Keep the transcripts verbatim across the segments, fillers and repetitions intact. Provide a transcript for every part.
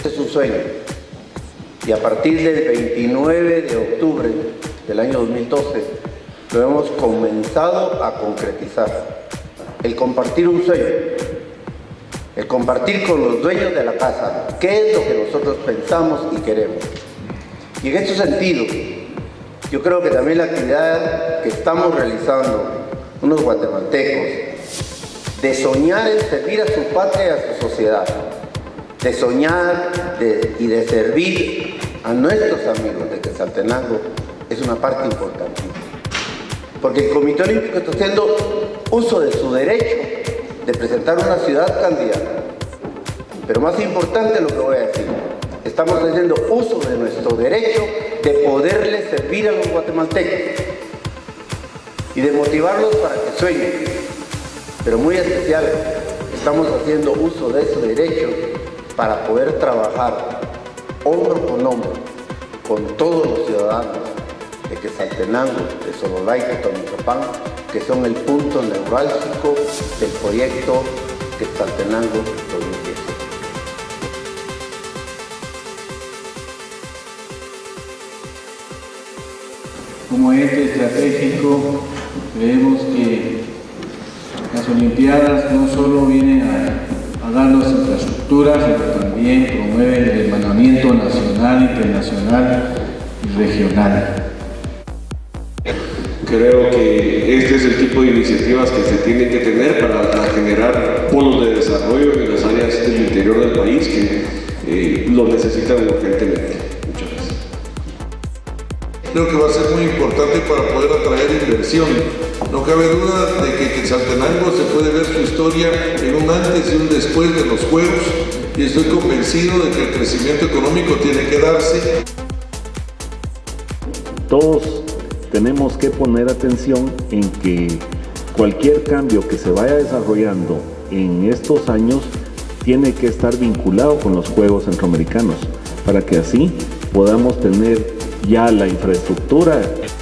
Este es un sueño y a partir del veintinueve de octubre del año dos mil doce lo hemos comenzado a concretizar. El compartir un sueño, el compartir con los dueños de la casa qué es lo que nosotros pensamos y queremos. Y en este sentido, yo creo que también la actividad que estamos realizando unos guatemaltecos de soñar en servir a su patria y a su sociedad, de soñar de, y de servir a nuestros amigos de Quetzaltenango es una parte importantísima. Porque el Comité Olímpico está haciendo uso de su derecho de presentar una ciudad candidata. Pero más importante lo que voy a decir, estamos haciendo uso de nuestro derecho de poderle servir a los guatemaltecos y de motivarlos para que sueñen. Pero muy especial, estamos haciendo uso de ese derecho para poder trabajar hombro con hombro con todos los ciudadanos de Quetzaltenango, de Sololá y Totonicapán, que son el punto neurálgico del proyecto Quetzaltenango dos mil diecisiete. Como ente estratégico, creemos que las Olimpiadas no solo vienen a, a darnos infraestructuras, sino también promueven el hermanamiento nacional, internacional y regional. Creo que este es el tipo de iniciativas que se tienen que tener para generar polos de desarrollo en las áreas del interior del país que eh, lo necesitan urgentemente. Muchas gracias. Creo que va a ser muy importante para poder atraer inversión. No cabe duda de que Quetzaltenango se puede ver su historia en un antes y un después de los Juegos y estoy convencido de que el crecimiento económico tiene que darse. Todos tenemos que poner atención en que cualquier cambio que se vaya desarrollando en estos años tiene que estar vinculado con los Juegos Centroamericanos para que así podamos tener ya la infraestructura.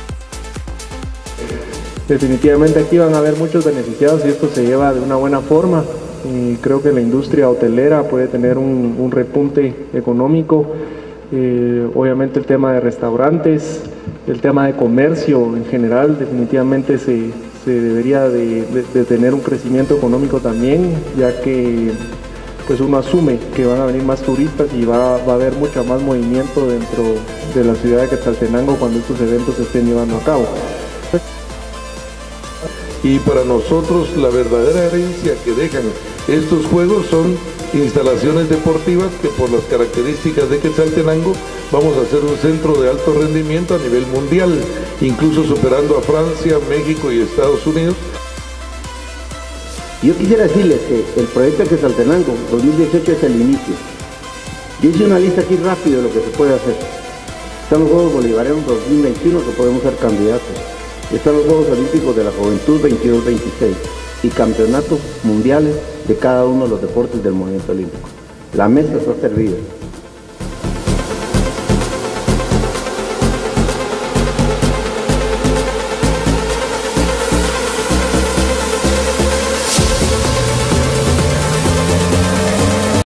Definitivamente aquí van a haber muchos beneficiados y esto se lleva de una buena forma y creo que la industria hotelera puede tener un, un repunte económico, eh, obviamente el tema de restaurantes, el tema de comercio en general definitivamente se, se debería de, de, de tener un crecimiento económico también, ya que pues uno asume que van a venir más turistas y va, va a haber mucho más movimiento dentro de la ciudad de Quetzaltenango cuando estos eventos se estén llevando a cabo. Y para nosotros la verdadera herencia que dejan estos Juegos son instalaciones deportivas que por las características de Quetzaltenango vamos a ser un centro de alto rendimiento a nivel mundial, incluso superando a Francia, México y Estados Unidos. Yo quisiera decirles que el proyecto de Quetzaltenango dos mil dieciocho es el inicio. Yo hice una lista aquí rápido de lo que se puede hacer. Están los Juegos Bolivarianos dos mil veintiuno que podemos ser candidatos. Están los Juegos Olímpicos de la Juventud veintidós veintiséis y campeonatos mundiales de cada uno de los deportes del movimiento olímpico. La mesa está servida.